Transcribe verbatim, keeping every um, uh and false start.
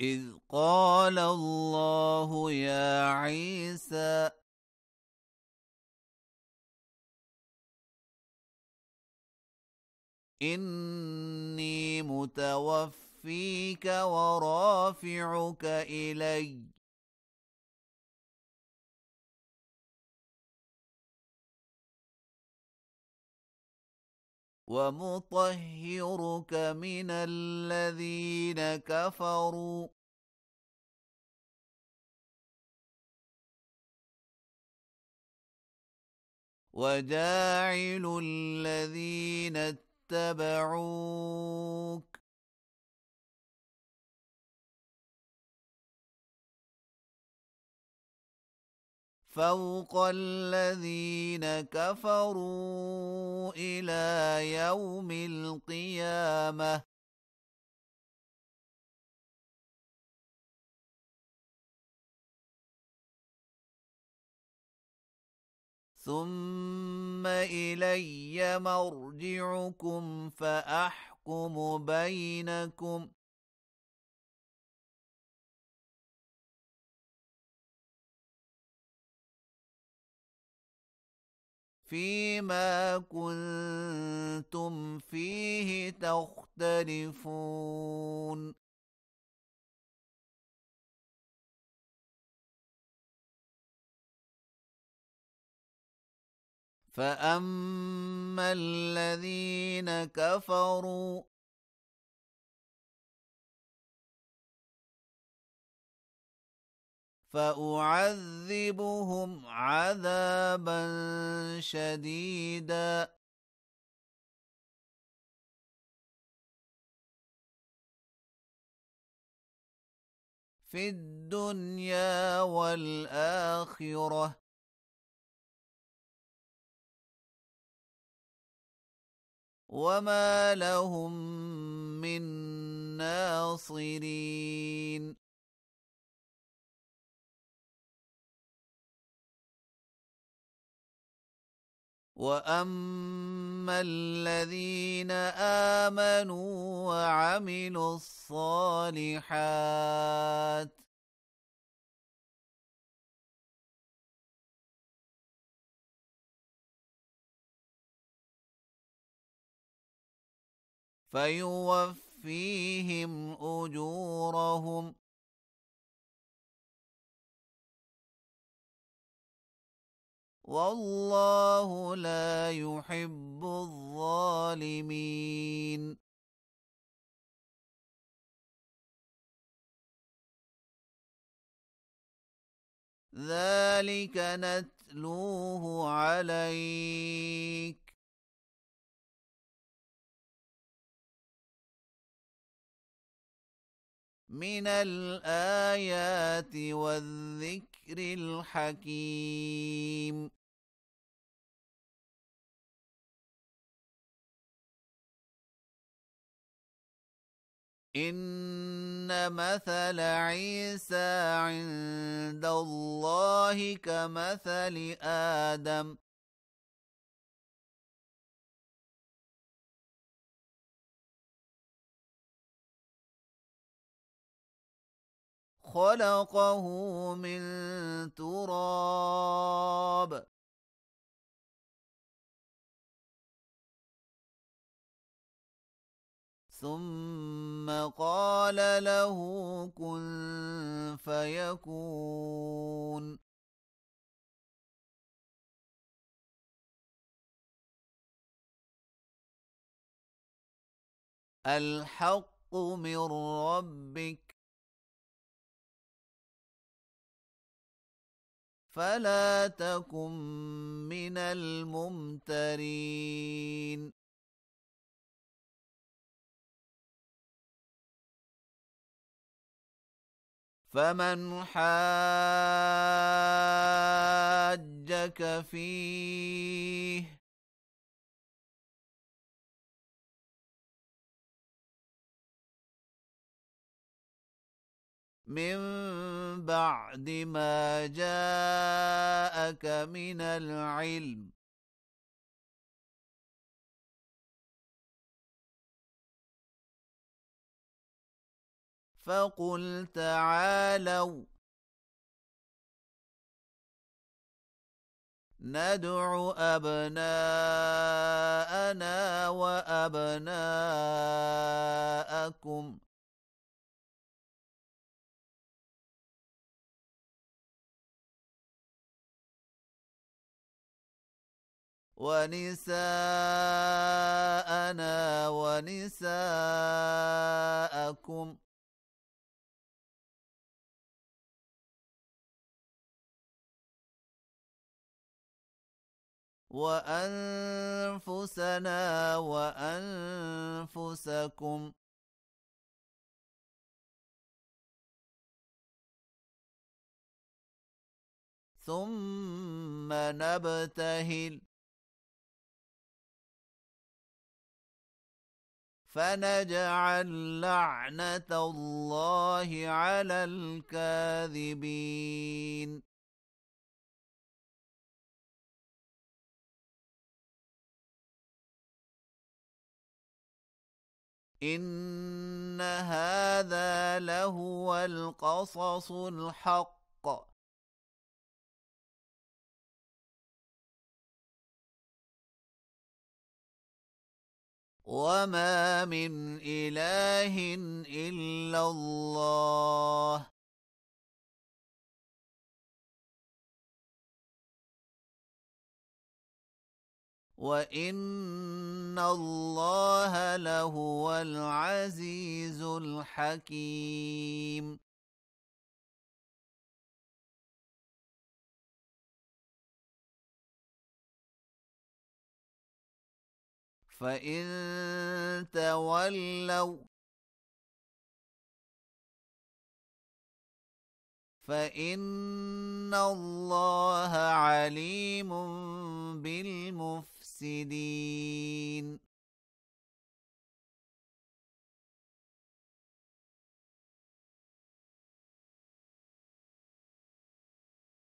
إذ قال الله يا عيسى إني متوفيك ورافعك إلي ومطهرك من الذين كفروا وجاعل الذين اتبعوك فوق الذين كفروا إلى يوم القيامة ثم إلي مرجعكم فأحكم بينكم فيما كنتم فيه تختلفون فأما الذين كفروا فأعذبهم عذابا شديدا في الدنيا والآخرة وما لهم من ناصرين وأما الذين آمنوا وعملوا الصالحات فيوفيهم أجورهم والله لا يحب الظالمين ذلك نتلوه عليك من الآيات والذكر الحكيم إن مثل عيسى عند الله كمثل آدم خلقه من تراب ثم قال له كن فيكون الحق من ربك فلا تكن من الممترين فمن حاجك فيه من بعد ما جاءك من العلم فقل تعالوا ندع أبناءنا وأبناءكم ونساءنا ونساءكم وأنفسنا وأنفسكم ثم نبتهل فنجعل لعنة الله على الكاذبين. إن هذا لهو القصص الحق وما من إله إلا الله وإن الله لهو العزيز الحكيم. فإن تولوا فإن الله عليم بالمفسدين.